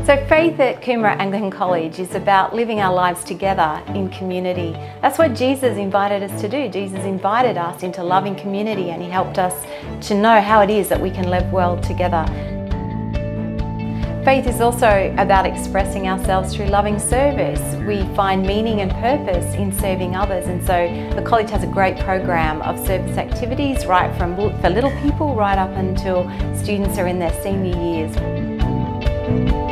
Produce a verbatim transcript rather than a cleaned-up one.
So faith at Coomera Anglican College is about living our lives together in community. That's what Jesus invited us to do. Jesus invited us into loving community, and he helped us to know how it is that we can live well together. Faith is also about expressing ourselves through loving service. We find meaning and purpose in serving others, and so the college has a great program of service activities right from for little people right up until students are in their senior years.